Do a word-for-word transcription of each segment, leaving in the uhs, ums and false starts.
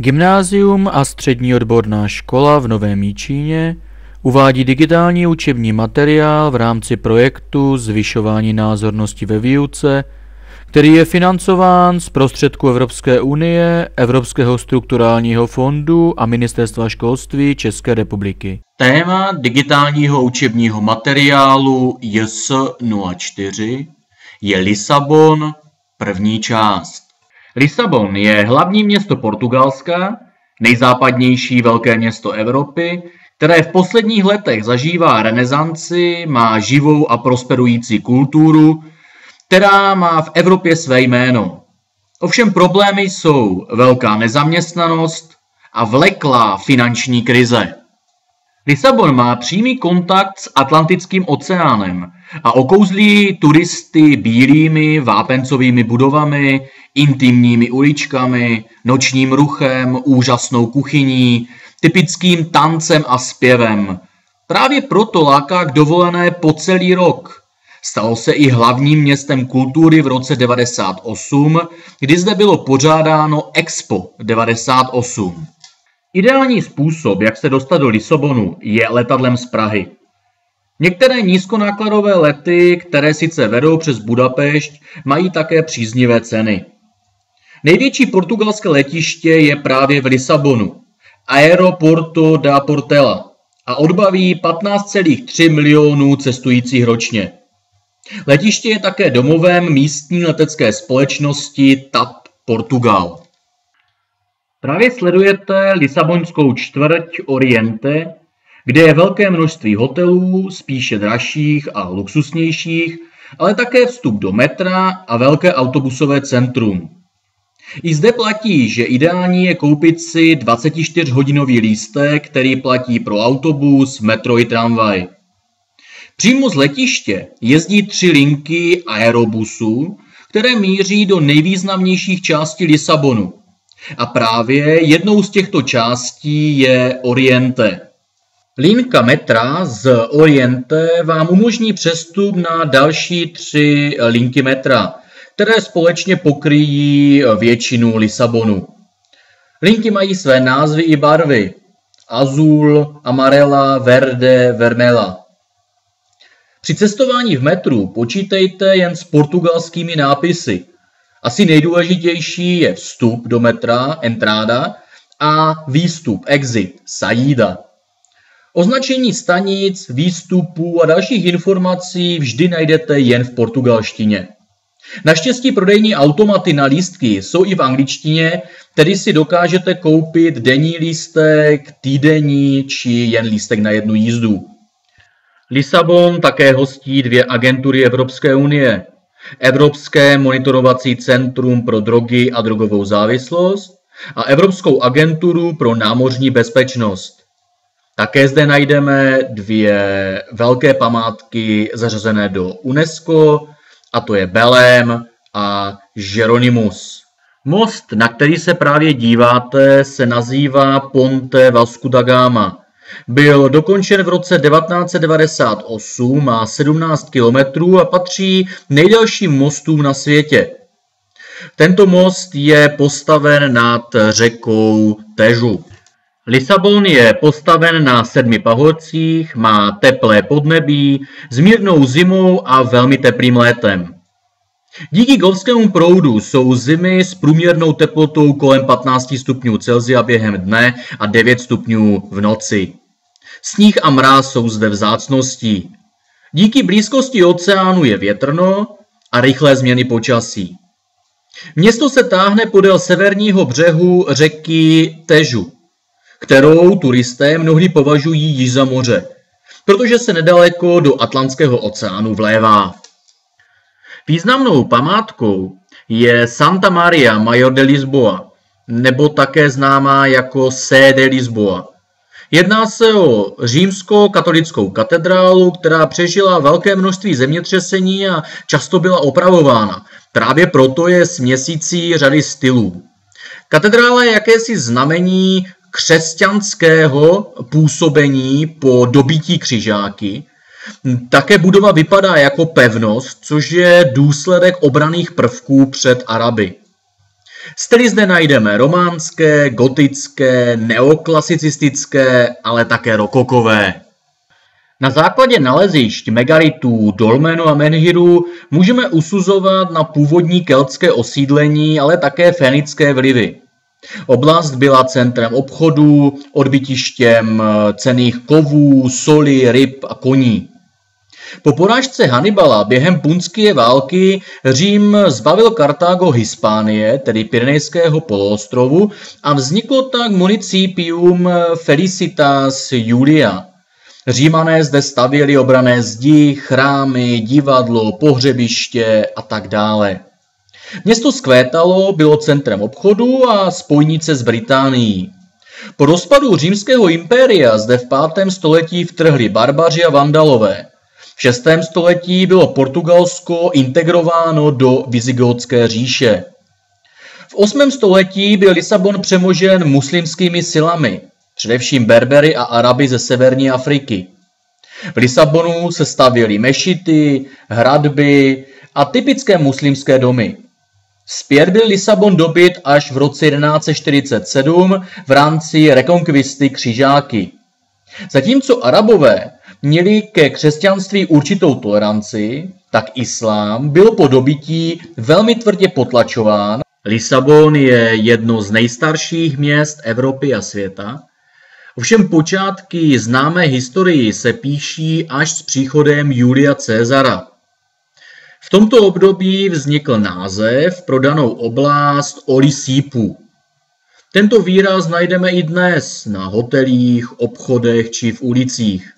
Gymnázium a střední odborná škola v Novém Jičíně uvádí digitální učební materiál v rámci projektu Zvyšování názornosti ve výuce, který je financován z prostředků Evropské unie, Evropského strukturálního fondu a Ministerstva školství České republiky. Téma digitálního učebního materiálu J S nula čtyři je Lisabon, první část. Lisabon je hlavní město Portugalska, nejzápadnější velké město Evropy, které v posledních letech zažívá renesanci, má živou a prosperující kulturu, která má v Evropě své jméno. Ovšem problémy jsou velká nezaměstnanost a vleklá finanční krize. Lisabon má přímý kontakt s Atlantickým oceánem a okouzlí turisty bílými vápencovými budovami, intimními uličkami, nočním ruchem, úžasnou kuchyní, typickým tancem a zpěvem. Právě proto láká k dovolené po celý rok. Stalo se i hlavním městem kultury v roce devadesát osm, kdy zde bylo pořádáno Expo devadesát osm. Ideální způsob, jak se dostat do Lisabonu, je letadlem z Prahy. Některé nízkonákladové lety, které sice vedou přes Budapešť, mají také příznivé ceny. Největší portugalské letiště je právě v Lisabonu, Aeroporto da Portela, a odbaví patnáct celá tři milionů cestujících ročně. Letiště je také domovem místní letecké společnosti T A P Portugal. Právě sledujete lisabonskou čtvrť Oriente, kde je velké množství hotelů, spíše dražších a luxusnějších, ale také vstup do metra a velké autobusové centrum. I zde platí, že ideální je koupit si dvacetičtyřhodinový lístek, který platí pro autobus, metro i tramvaj. Přímo z letiště jezdí tři linky aerobusů, které míří do nejvýznamnějších částí Lisabonu. A právě jednou z těchto částí je Oriente. Linka metra z Oriente vám umožní přestup na další tři linky metra, které společně pokryjí většinu Lisabonu. Linky mají své názvy i barvy: azul, amarela, verde, vermela. Při cestování v metru počítejte jen s portugalskými nápisy. Asi nejdůležitější je vstup do metra, entrada, a výstup, exit, saída. Označení stanic, výstupů a dalších informací vždy najdete jen v portugalštině. Naštěstí prodejní automaty na lístky jsou i v angličtině, tedy si dokážete koupit denní lístek, týdenní či jen lístek na jednu jízdu. Lisabon také hostí dvě agentury Evropské unie. Evropské monitorovací centrum pro drogy a drogovou závislost a Evropskou agenturu pro námořní bezpečnost. Také zde najdeme dvě velké památky zařazené do UNESCO, a to je Belém a Jeronimus. Most, na který se právě díváte, se nazývá Ponte Vasco da Gama. Byl dokončen v roce devatenáct set devadesát osm, má sedmnáct kilometrů a patří nejdelším mostům na světě. Tento most je postaven nad řekou Težu. Lisabon je postaven na sedmi pahorcích, má teplé podnebí, s mírnou zimou a velmi teplým létem. Díky golfskému proudu jsou zimy s průměrnou teplotou kolem patnáct stupňů Celsia během dne a devět stupňů v noci. Sníh a mráz jsou zde vzácností. Díky blízkosti oceánu je větrno a rychlé změny počasí. Město se táhne podél severního břehu řeky Težu, kterou turisté mnohdy považují již za moře, protože se nedaleko do Atlantského oceánu vlévá. Významnou památkou je Santa Maria Maior de Lisboa, nebo také známá jako Sé de Lisboa. Jedná se o římsko-katolickou katedrálu, která přežila velké množství zemětřesení a často byla opravována. Právě proto je směsicí řady stylů. Katedrála je jakési znamení křesťanského působení po dobití křižáky. Také budova vypadá jako pevnost, což je důsledek obranných prvků před Araby. Styly zde najdeme románské, gotické, neoklasicistické, ale také rokokové. Na základě nalezišť megalitů, dolmenů a menhirů můžeme usuzovat na původní keltské osídlení, ale také fénické vlivy. Oblast byla centrem obchodu, odbytištěm cenných kovů, soli, ryb a koní. Po porážce Hannibala během punské války Řím zbavil Kartágo Hispánie, tedy Pyrenejského poloostrovu, a vzniklo tak municipium Felicitas Julia. Římané zde stavěli obranné zdi, chrámy, divadlo, pohřebiště a tak dále. Město zkvétalo, bylo centrem obchodu a spojnice s Británií. Po rozpadu římského impéria zde v pátém století vtrhli barbaři a vandalové. V šestém století bylo Portugalsko integrováno do Vizigótské říše. V osmém století byl Lisabon přemožen muslimskými silami, především Berbery a Araby ze severní Afriky. V Lisabonu se stavěly mešity, hradby a typické muslimské domy. Zpět byl Lisabon dobyt až v roce jedenáct set čtyřicet sedm v rámci rekonkvisty křižáky. Zatímco Arabové měli ke křesťanství určitou toleranci, tak islám byl po dobytí velmi tvrdě potlačován. Lisabon je jedno z nejstarších měst Evropy a světa. Ovšem počátky známé historii se píší až s příchodem Julia Caesara. V tomto období vznikl název pro danou oblast Olisípu. Tento výraz najdeme i dnes na hotelích, obchodech či v ulicích.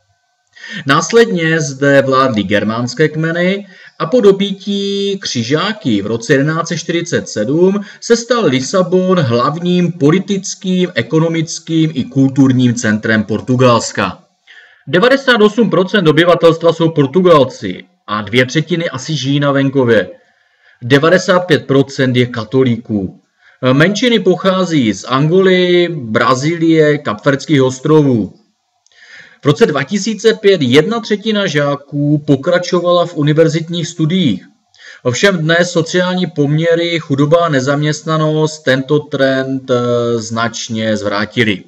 Následně zde vládly germánské kmeny a po dobytí křižáky v roce jedenáct set čtyřicet sedm se stal Lisabon hlavním politickým, ekonomickým i kulturním centrem Portugalska. devadesát osm procent obyvatelstva jsou Portugalci a dvě třetiny asi žijí na venkově. devadesát pět procent je katolíků. Menšiny pochází z Angoly, Brazílie, Kapverdských ostrovů. V roce dva tisíce pět jedna třetina žáků pokračovala v univerzitních studiích. Ovšem dnes sociální poměry, chudoba a nezaměstnanost tento trend značně zvrátili.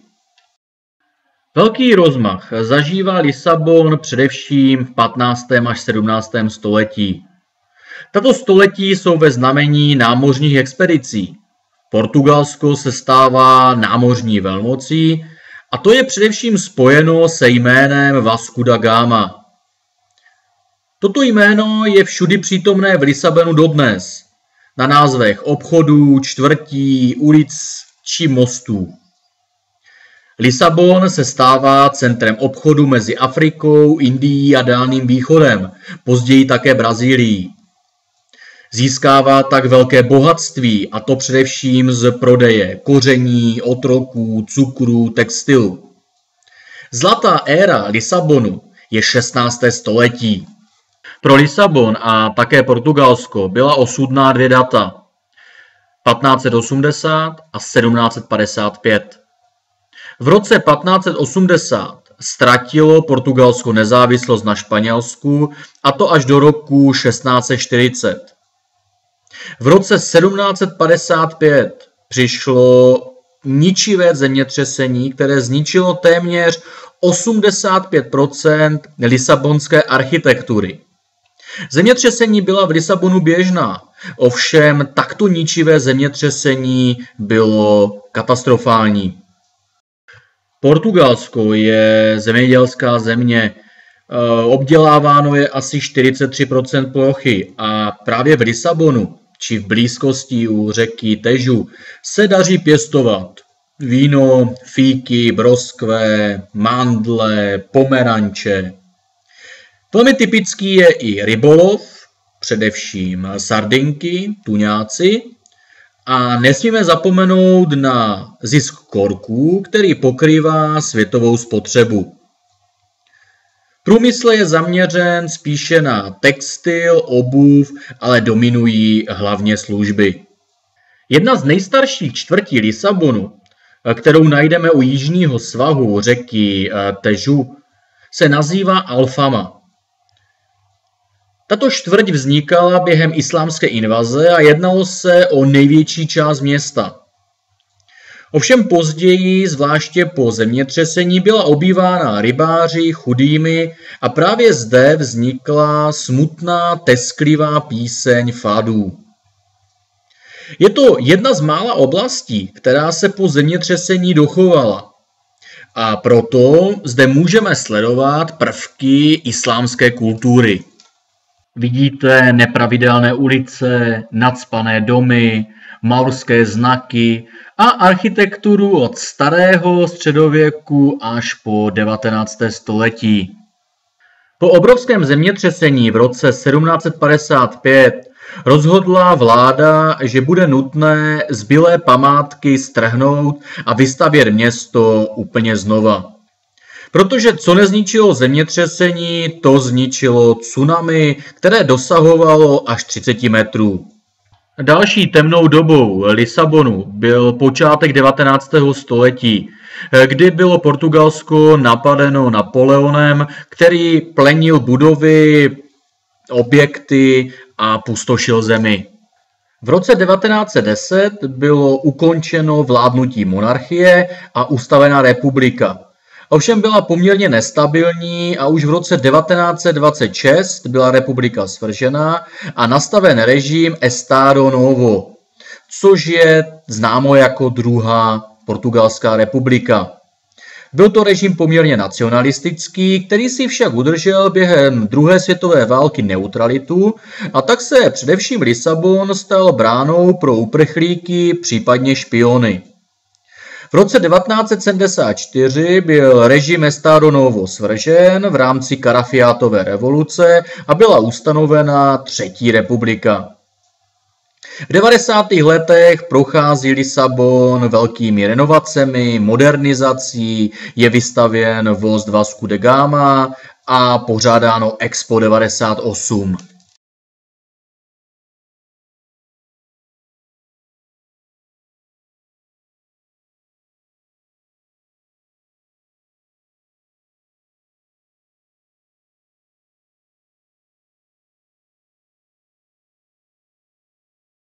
Velký rozmach zažívá Lisabon především v patnáctém až sedmnáctém století. Tato století jsou ve znamení námořních expedicí. Portugalsko se stává námořní velmocí, a to je především spojeno se jménem Vasco da Gama. Toto jméno je všudy přítomné v Lisabonu dodnes, na názvech obchodů, čtvrtí, ulic či mostů. Lisabon se stává centrem obchodu mezi Afrikou, Indií a Dálným východem, později také Brazílií. Získává tak velké bohatství, a to především z prodeje koření, otroků, cukru, textilu. Zlatá éra Lisabonu je šestnácté století. Pro Lisabon a také Portugalsko byla osudná dvě data. patnáct set osmdesát a sedmnáct set padesát pět. V roce patnáct set osmdesát ztratilo Portugalsko nezávislost na Španělsku, a to až do roku šestnáct set čtyřicet. V roce sedmnáct set padesát pět přišlo ničivé zemětřesení, které zničilo téměř osmdesát pět procent lisabonské architektury. Zemětřesení byla v Lisabonu běžná, ovšem takto ničivé zemětřesení bylo katastrofální. Portugalsko je zemědělská země. Obděláváno je asi čtyřicet tři procent plochy a právě v Lisabonu či v blízkosti u řeky Težu se daří pěstovat víno, fíky, broskve, mandle, pomeranče. Velmi typický je i rybolov, především sardinky, tuňáci, a nesmíme zapomenout na zisk korků, který pokrývá světovou spotřebu. Průmysl je zaměřen spíše na textil, obuv, ale dominují hlavně služby. Jedna z nejstarších čtvrtí Lisabonu, kterou najdeme u jižního svahu řeky Težu, se nazývá Alfama. Tato čtvrť vznikala během islámské invaze a jednalo se o největší část města. Ovšem později, zvláště po zemětřesení, byla obývána rybáři, chudými a právě zde vznikla smutná, tesklivá píseň fádů. Je to jedna z mála oblastí, která se po zemětřesení dochovala. A proto zde můžeme sledovat prvky islámské kultury. Vidíte nepravidelné ulice, nacpané domy, maurské znaky a architekturu od starého středověku až po devatenácté století. Po obrovském zemětřesení v roce sedmnáct set padesát pět rozhodla vláda, že bude nutné zbylé památky strhnout a vystavět město úplně znova. Protože co nezničilo zemětřesení, to zničilo tsunami, které dosahovalo až třicet metrů. Další temnou dobou Lisabonu byl počátek devatenáctého století, kdy bylo Portugalsko napadeno Napoleonem, který plenil budovy, objekty a pustošil zemi. V roce devatenáct set deset bylo ukončeno vládnutí monarchie a ustavena republika. Ovšem byla poměrně nestabilní a už v roce devatenáct set dvacet šest byla republika svržena a nastaven režim Estado Novo, což je známo jako druhá portugalská republika. Byl to režim poměrně nacionalistický, který si však udržel během druhé světové války neutralitu a tak se především Lisabon stal bránou pro uprchlíky, případně špiony. V roce devatenáct set sedmdesát čtyři byl režim Estado Novo svržen v rámci Carafiátové revoluce a byla ustanovena Třetí republika. V devadesátých letech prochází Lisabon velkými renovacemi, modernizací, je vystavěn voz Vasco da Gama a pořádáno Expo devadesát osm.